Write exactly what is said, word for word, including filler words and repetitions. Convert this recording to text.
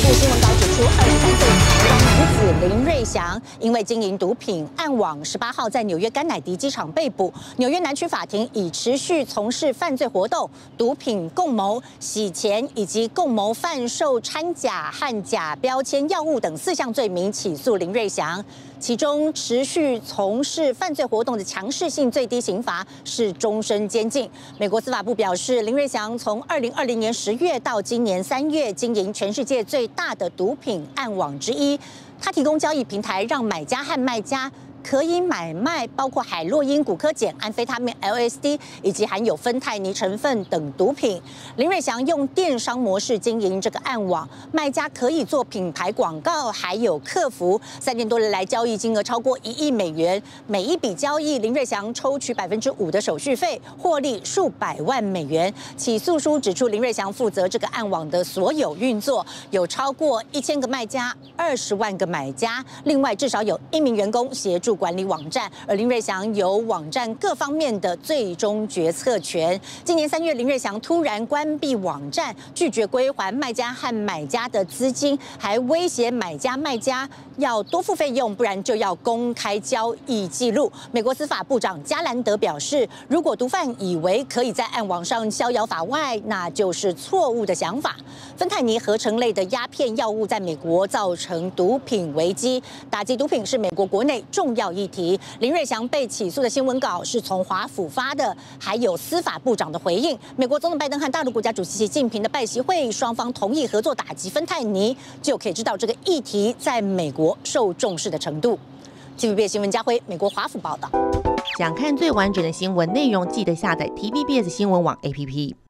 新闻稿指出，二十三岁台湾女子林瑞祥因为经营毒品暗网，十八号在纽约甘乃迪机场被捕。纽约南区法庭以持续从事犯罪活动、毒品共谋、洗钱以及共谋贩售掺假和假标签药物等四项罪名起诉林瑞祥。其中，持续从事犯罪活动的强势性最低刑罚是终身监禁。美国司法部表示，林瑞祥从二零二零年十月到今年三月，经营全世界最大的毒品暗网之一。他提供交易平台，让买家和卖家可以买卖包括海洛因、古柯碱、安非他命 L S D 以及含有芬太尼成分等毒品。林瑞祥用电商模式经营这个暗网，卖家可以做品牌广告，还有客服。三年多来交易金额超过一亿美元，每一笔交易林瑞祥抽取百分之五的手续费，获利数百万美元。起诉书指出，林瑞祥负责这个暗网的所有运作，有超过一千个卖家，二十万个买家，另外至少有一名员工协助管理网站，而林瑞祥有网站各方面的最终决策权。今年三月，林瑞祥突然关闭网站，拒绝归还卖家和买家的资金，还威胁买家卖家要多付费用，不然就要公开交易记录。美国司法部长加兰德表示，如果毒贩以为可以在暗网上逍遥法外，那就是错误的想法。芬太尼合成类的鸦片药物在美国造成毒品危机，打击毒品是美国国内重要议题。林瑞祥被起诉的新闻稿是从华府发的，还有司法部长的回应。美国总统拜登和大陆国家主席习近平的拜习会，双方同意合作打击芬太尼，就可以知道这个议题在美国受重视的程度。T V B S 新闻家辉，美国华府报道。 想看最完整的新闻内容，记得下载 T V B S 新闻网 A P P。